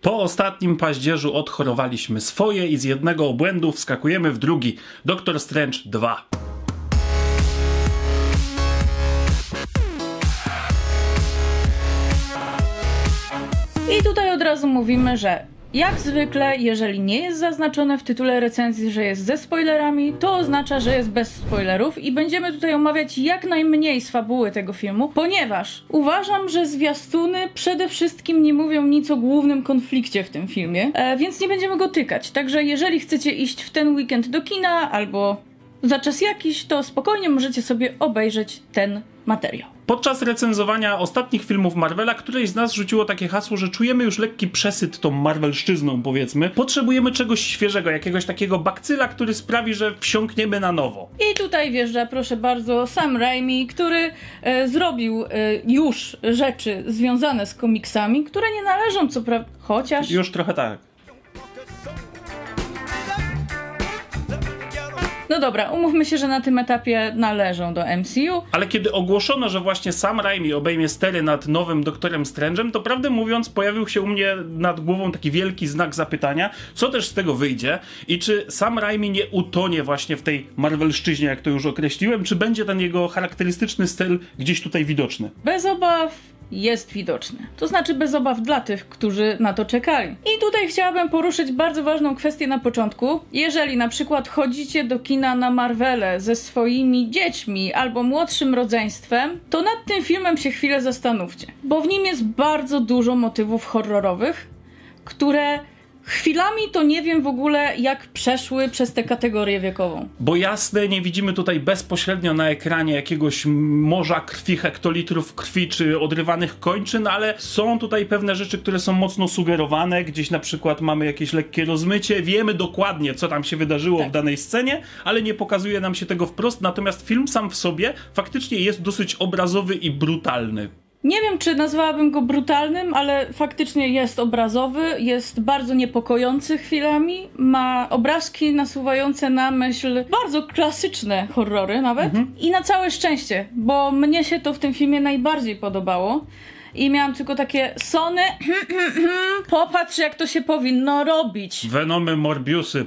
Po ostatnim paździerzu odchorowaliśmy swoje i z jednego obłędu wskakujemy w drugi. Doctor Strange 2. I tutaj od razu mówimy, że jak zwykle, jeżeli nie jest zaznaczone w tytule recenzji, że jest ze spoilerami, to oznacza, że jest bez spoilerów i będziemy tutaj omawiać jak najmniej z fabuły tego filmu, ponieważ uważam, że zwiastuny przede wszystkim nie mówią nic o głównym konflikcie w tym filmie, więc nie będziemy go tykać. Także jeżeli chcecie iść w ten weekend do kina albo za czas jakiś, to spokojnie możecie sobie obejrzeć ten materiał. Podczas recenzowania ostatnich filmów Marvela któreś z nas rzuciło takie hasło, że czujemy już lekki przesyt tą marvelszczyzną, powiedzmy. Potrzebujemy czegoś świeżego, jakiegoś takiego bakcyla, który sprawi, że wsiąkniemy na nowo. I tutaj wjeżdża, proszę bardzo, Sam Raimi, który zrobił już rzeczy związane z komiksami, które nie należą, co prawda, chociaż... Już trochę tak. No dobra, umówmy się, że na tym etapie należą do MCU. Ale kiedy ogłoszono, że właśnie Sam Raimi obejmie stery nad nowym Doktorem Strange'em, to prawdę mówiąc pojawił się u mnie nad głową taki wielki znak zapytania, co też z tego wyjdzie i czy Sam Raimi nie utonie właśnie w tej marvelszczyźnie, jak to już określiłem, czy będzie ten jego charakterystyczny styl gdzieś tutaj widoczny. Bez obaw jest widoczny. To znaczy bez obaw dla tych, którzy na to czekali. I tutaj chciałabym poruszyć bardzo ważną kwestię na początku. Jeżeli na przykład chodzicie do kina na Marvele ze swoimi dziećmi albo młodszym rodzeństwem, to nad tym filmem się chwilę zastanówcie. Bo w nim jest bardzo dużo motywów horrorowych, które chwilami to nie wiem w ogóle, jak przeszły przez tę kategorię wiekową. Bo jasne, nie widzimy tutaj bezpośrednio na ekranie jakiegoś morza krwi, hektolitrów krwi czy odrywanych kończyn, ale są tutaj pewne rzeczy, które są mocno sugerowane. Gdzieś na przykład mamy jakieś lekkie rozmycie. Wiemy dokładnie, co tam się wydarzyło w danej scenie, ale nie pokazuje nam się tego wprost. Natomiast film sam w sobie faktycznie jest dosyć obrazowy i brutalny. Nie wiem, czy nazwałabym go brutalnym, ale faktycznie jest obrazowy, jest bardzo niepokojący chwilami, ma obrazki nasuwające na myśl bardzo klasyczne horrory nawet i na całe szczęście, bo mnie się to w tym filmie najbardziej podobało i miałam tylko takie Sony, popatrz jak to się powinno robić. Venomy, Morbiusy,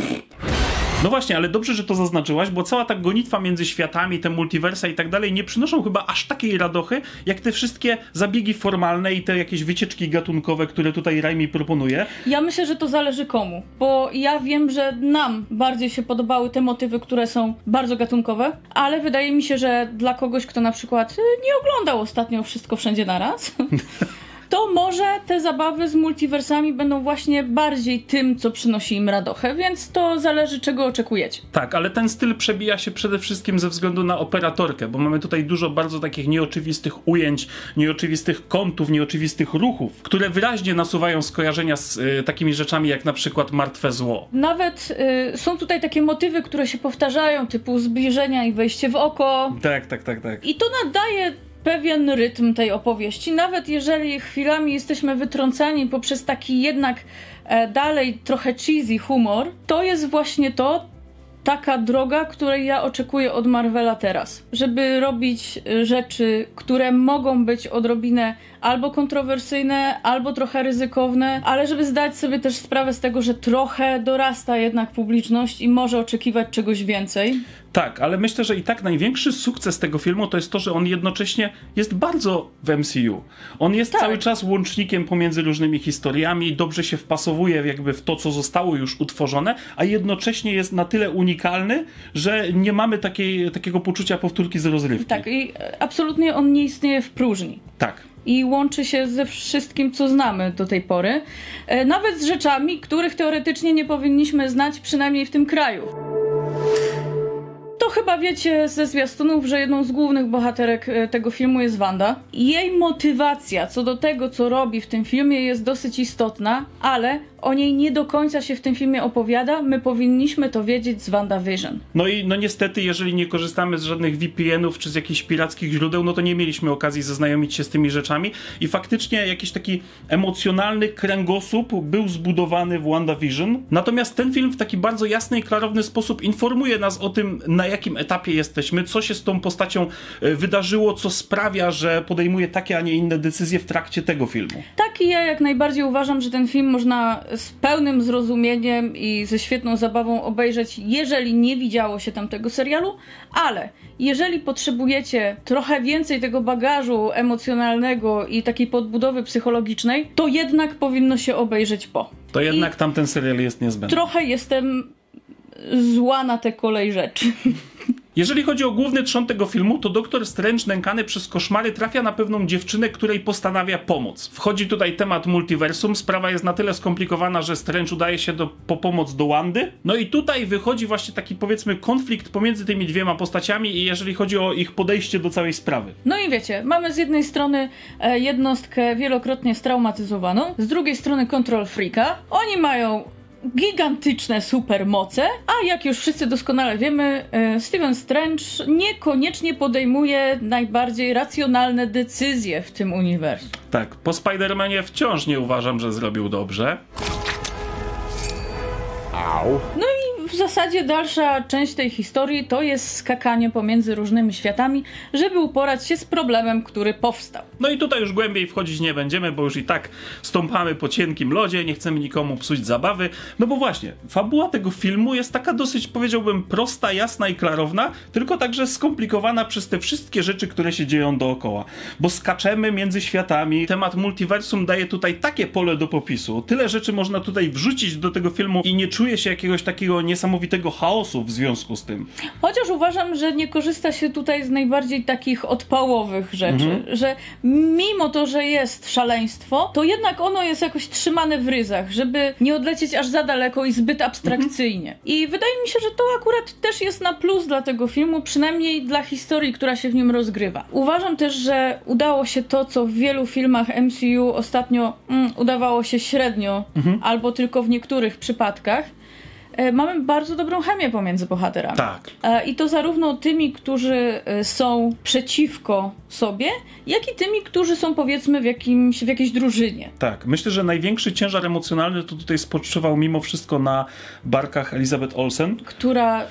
No właśnie, ale dobrze, że to zaznaczyłaś, bo cała ta gonitwa między światami, te multiversa i tak dalej nie przynoszą chyba aż takiej radochy, jak te wszystkie zabiegi formalne i te jakieś wycieczki gatunkowe, które tutaj Raimi proponuje. Ja myślę, że to zależy komu, bo ja wiem, że nam bardziej się podobały te motywy, które są bardzo gatunkowe, ale wydaje mi się, że dla kogoś, kto na przykład nie oglądał ostatnio Wszystko Wszędzie Naraz, to może te zabawy z multiversami będą właśnie bardziej tym, co przynosi im radochę, więc to zależy, czego oczekujecie. Tak, ale ten styl przebija się przede wszystkim ze względu na operatorkę, bo mamy tutaj dużo bardzo takich nieoczywistych ujęć, nieoczywistych kątów, nieoczywistych ruchów, które wyraźnie nasuwają skojarzenia z takimi rzeczami jak na przykład Martwe Zło. Nawet są tutaj takie motywy, które się powtarzają, typu zbliżenia i wejście w oko. Tak. I to nadaje pewien rytm tej opowieści, nawet jeżeli chwilami jesteśmy wytrącani poprzez taki jednak dalej trochę cheesy humor, to jest właśnie taka droga, której ja oczekuję od Marvela teraz. Żeby robić rzeczy, które mogą być odrobinę albo kontrowersyjne, albo trochę ryzykowne, ale żeby zdać sobie też sprawę z tego, że trochę dorasta jednak publiczność i może oczekiwać czegoś więcej. Tak, ale myślę, że i tak największy sukces tego filmu to jest to, że on jednocześnie jest bardzo w MCU. On jest cały czas łącznikiem pomiędzy różnymi historiami, dobrze się wpasowuje jakby w to, co zostało już utworzone, a jednocześnie jest na tyle unikalny, że nie mamy takiego poczucia powtórki z rozrywki. Tak, i absolutnie on nie istnieje w próżni. Tak. I łączy się ze wszystkim, co znamy do tej pory. Nawet z rzeczami, których teoretycznie nie powinniśmy znać, przynajmniej w tym kraju. To chyba wiecie ze zwiastunów, że jedną z głównych bohaterek tego filmu jest Wanda. Jej motywacja co do tego, co robi w tym filmie, jest dosyć istotna, ale o niej nie do końca się w tym filmie opowiada. My powinniśmy to wiedzieć z WandaVision. No i no niestety, jeżeli nie korzystamy z żadnych VPN-ów czy z jakichś pirackich źródeł, no to nie mieliśmy okazji zaznajomić się z tymi rzeczami i faktycznie jakiś taki emocjonalny kręgosłup był zbudowany w WandaVision. Natomiast ten film w taki bardzo jasny i klarowny sposób informuje nas o tym, na jakim etapie jesteśmy, co się z tą postacią wydarzyło, co sprawia, że podejmuje takie, a nie inne decyzje w trakcie tego filmu. Tak, i ja jak najbardziej uważam, że ten film można z pełnym zrozumieniem i ze świetną zabawą obejrzeć, jeżeli nie widziało się tamtego serialu, ale jeżeli potrzebujecie trochę więcej tego bagażu emocjonalnego i takiej podbudowy psychologicznej, to jednak powinno się obejrzeć po. To jednak tamten serial jest niezbędny. Trochę jestem zła na tę kolej rzeczy. Jeżeli chodzi o główny trzon tego filmu, to Doktor Strange nękany przez koszmary trafia na pewną dziewczynę, której postanawia pomóc. Wchodzi tutaj temat multiversum, sprawa jest na tyle skomplikowana, że Strange udaje się po pomoc do Wandy. No i tutaj wychodzi właśnie taki, powiedzmy, konflikt pomiędzy tymi dwiema postaciami i jeżeli chodzi o ich podejście do całej sprawy. No i wiecie, mamy z jednej strony jednostkę wielokrotnie straumatyzowaną, z drugiej strony Control Freaka. Oni mają gigantyczne supermoce, a jak już wszyscy doskonale wiemy, Stephen Strange niekoniecznie podejmuje najbardziej racjonalne decyzje w tym uniwersum. Tak, po Spider-Manie wciąż nie uważam, że zrobił dobrze. No i w zasadzie dalsza część tej historii to jest skakanie pomiędzy różnymi światami, żeby uporać się z problemem, który powstał. No i tutaj już głębiej wchodzić nie będziemy, bo już i tak stąpamy po cienkim lodzie, nie chcemy nikomu psuć zabawy. No bo właśnie, fabuła tego filmu jest taka dosyć, powiedziałbym, prosta, jasna i klarowna, tylko także skomplikowana przez te wszystkie rzeczy, które się dzieją dookoła. Bo skaczemy między światami, temat multiversum daje tutaj takie pole do popisu, tyle rzeczy można tutaj wrzucić do tego filmu i nie czuje się jakiegoś takiego niesamowitego chaosu w związku z tym. Chociaż uważam, że nie korzysta się tutaj z najbardziej takich odpałowych rzeczy, że mimo to, że jest szaleństwo, to jednak ono jest jakoś trzymane w ryzach, żeby nie odlecieć aż za daleko i zbyt abstrakcyjnie. I wydaje mi się, że to akurat też jest na plus dla tego filmu, przynajmniej dla historii, która się w nim rozgrywa. Uważam też, że udało się to, co w wielu filmach MCU ostatnio udawało się średnio, albo tylko w niektórych przypadkach. Mamy bardzo dobrą chemię pomiędzy bohaterami. Tak. I to zarówno tymi, którzy są przeciwko sobie, jak i tymi, którzy są, powiedzmy, w jakiejś drużynie. Tak. Myślę, że największy ciężar emocjonalny to tutaj spoczywał mimo wszystko na barkach Elizabeth Olsen. Która...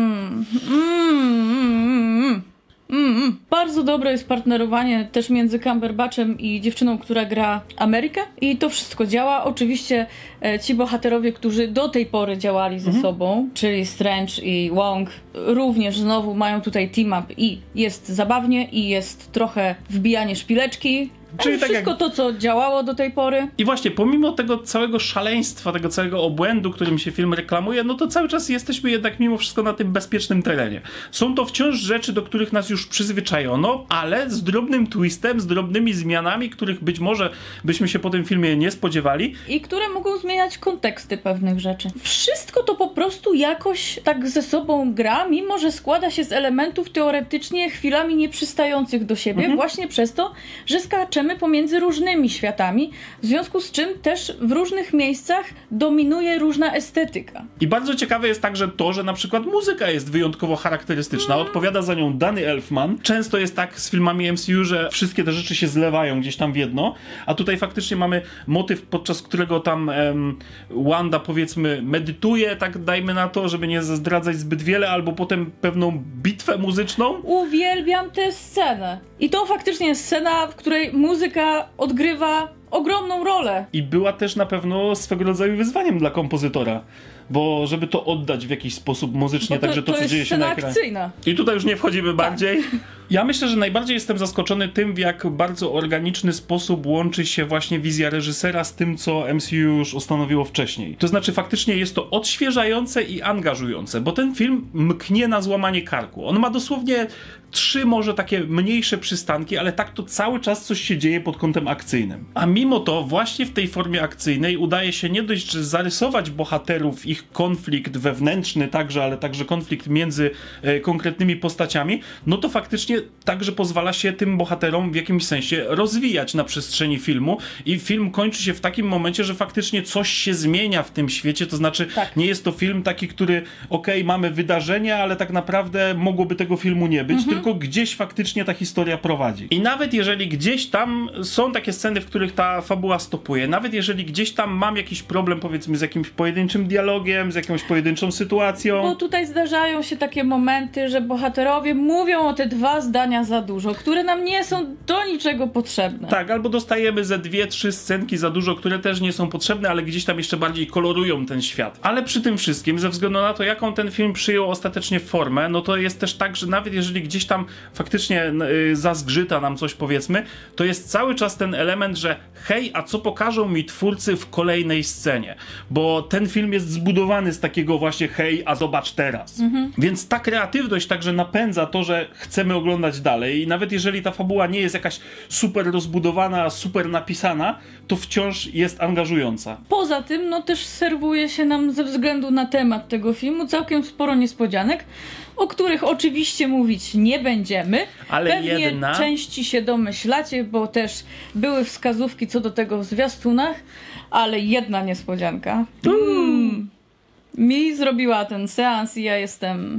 Bardzo dobre jest partnerowanie też między Cumberbatchem i dziewczyną, która gra Amerykę i to wszystko działa. Oczywiście ci bohaterowie, którzy do tej pory działali ze sobą, czyli Strange i Wong, również znowu mają tutaj team-up i jest zabawnie i jest trochę wbijanie szpileczki. Czyli wszystko to, co działało do tej pory. I właśnie, pomimo tego całego szaleństwa, tego całego obłędu, którym się film reklamuje, no to cały czas jesteśmy jednak mimo wszystko na tym bezpiecznym terenie. Są to wciąż rzeczy, do których nas już przyzwyczajono, ale z drobnym twistem, z drobnymi zmianami, których być może byśmy się po tym filmie nie spodziewali. I które mogą zmieniać konteksty pewnych rzeczy. Wszystko to po prostu jakoś tak ze sobą gra, mimo że składa się z elementów teoretycznie chwilami nieprzystających do siebie, właśnie przez to, że skaczemy pomiędzy różnymi światami, w związku z czym też w różnych miejscach dominuje różna estetyka. I bardzo ciekawe jest także to, że na przykład muzyka jest wyjątkowo charakterystyczna. Odpowiada za nią Danny Elfman. Często jest tak z filmami MCU, że wszystkie te rzeczy się zlewają gdzieś tam w jedno, a tutaj faktycznie mamy motyw, podczas którego tam Wanda, powiedzmy, medytuje, tak dajmy na to, żeby nie zdradzać zbyt wiele, albo potem pewną bitwę muzyczną. Uwielbiam tę scenę. I to faktycznie jest scena, w której muzyka odgrywa ogromną rolę. I była też na pewno swego rodzaju wyzwaniem dla kompozytora, bo żeby to oddać w jakiś sposób muzycznie, także to co dzieje się na ekranie. Akcyjna. I tutaj już nie wchodzimy bardziej. Ja myślę, że najbardziej jestem zaskoczony tym, w jak bardzo organiczny sposób łączy się właśnie wizja reżysera z tym, co MCU już ustanowiło wcześniej. To znaczy faktycznie jest to odświeżające i angażujące, bo ten film mknie na złamanie karku. On ma dosłownie 3 może takie mniejsze przystanki, ale tak to cały czas coś się dzieje pod kątem akcyjnym. A mimo to właśnie w tej formie akcyjnej udaje się nie dość, że zarysować bohaterów, ich konflikt wewnętrzny także, ale także konflikt między konkretnymi postaciami, no to faktycznie właśnie także pozwala się tym bohaterom w jakimś sensie rozwijać na przestrzeni filmu i film kończy się w takim momencie, że faktycznie coś się zmienia w tym świecie, to znaczy nie jest to film taki, który mamy wydarzenia, ale tak naprawdę mogłoby tego filmu nie być, tylko gdzieś faktycznie ta historia prowadzi. I nawet jeżeli gdzieś tam są takie sceny, w których ta fabuła stopuje, nawet jeżeli gdzieś tam mam jakiś problem, powiedzmy, z jakimś pojedynczym dialogiem, z jakąś pojedynczą sytuacją. Bo tutaj zdarzają się takie momenty, że bohaterowie mówią o te 2 zdania za dużo, które nam nie są do niczego potrzebne. Tak, albo dostajemy ze 2-3 scenki za dużo, które też nie są potrzebne, ale gdzieś tam jeszcze bardziej kolorują ten świat. Ale przy tym wszystkim, ze względu na to, jaką ten film przyjął ostatecznie formę, no to jest też tak, że nawet jeżeli gdzieś tam faktycznie zazgrzyta nam coś, powiedzmy, to jest cały czas ten element, że hej, a co pokażą mi twórcy w kolejnej scenie? Bo ten film jest zbudowany z takiego właśnie hej, a zobacz teraz. Więc ta kreatywność także napędza to, że chcemy oglądać dalej i nawet jeżeli ta fabuła nie jest jakaś super rozbudowana, super napisana, to wciąż jest angażująca. Poza tym, no też serwuje się nam ze względu na temat tego filmu całkiem sporo niespodzianek, o których oczywiście mówić nie będziemy. Ale pewnie części się domyślacie, bo też były wskazówki co do tego w zwiastunach, ale jedna niespodzianka. Mi zrobiła ten seans i ja jestem...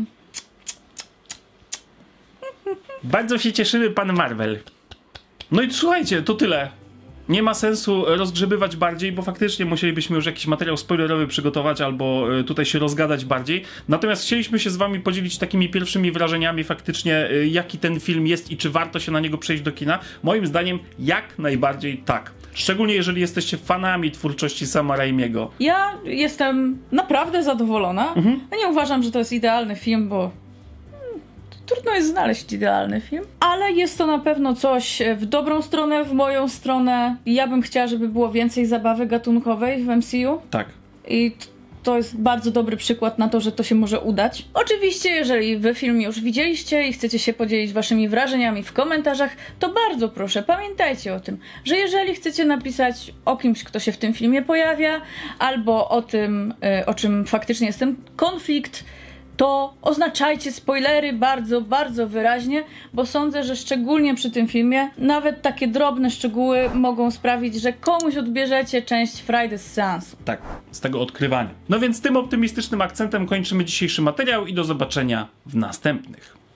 Bardzo się cieszymy, pan Marvel. No i słuchajcie, to tyle. Nie ma sensu rozgrzebywać bardziej, bo faktycznie musielibyśmy już jakiś materiał spoilerowy przygotować albo tutaj się rozgadać bardziej. Natomiast chcieliśmy się z wami podzielić takimi pierwszymi wrażeniami faktycznie, jaki ten film jest i czy warto się na niego przejść do kina. Moim zdaniem jak najbardziej tak. Szczególnie jeżeli jesteście fanami twórczości Sama Raimiego. Ja jestem naprawdę zadowolona. Ja nie uważam, że to jest idealny film, bo trudno jest znaleźć idealny film, ale jest to na pewno coś w dobrą stronę, w moją stronę. Ja bym chciała, żeby było więcej zabawy gatunkowej w MCU. Tak. I to jest bardzo dobry przykład na to, że to się może udać. Oczywiście, jeżeli wy film już widzieliście i chcecie się podzielić waszymi wrażeniami w komentarzach, to bardzo proszę, pamiętajcie o tym, że jeżeli chcecie napisać o kimś, kto się w tym filmie pojawia, albo o tym, o czym faktycznie jest ten konflikt, to oznaczajcie spoilery bardzo, bardzo wyraźnie, bo sądzę, że szczególnie przy tym filmie nawet takie drobne szczegóły mogą sprawić, że komuś odbierzecie część frajdy z seansu. Tak, z tego odkrywania. No więc tym optymistycznym akcentem kończymy dzisiejszy materiał i do zobaczenia w następnych.